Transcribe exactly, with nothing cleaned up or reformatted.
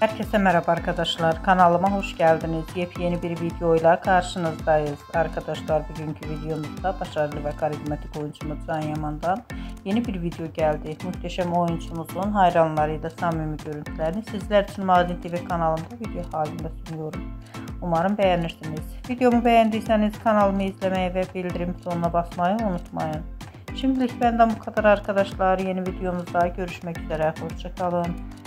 Herkese merhaba arkadaşlar. Kanalıma hoş geldiniz. Yepyeni bir videoyla karşınızdayız. Arkadaşlar bugünkü videomuzda başarılı ve karizmatik oyuncumuz Can Yaman'dan yeni bir video geldi. Muhteşem oyuncumuzun hayranlarıyla samimi görüntülerini sizler için Madin T V kanalında video halinde sunuyorum. Umarım beğenirsiniz. Videomu beğendiyseniz kanalımı izlemeyi ve bildirim butonuna basmayı unutmayın. Şimdilik benden bu kadar arkadaşlar. Yeni videomuzda görüşmek üzere. Hoşça kalın.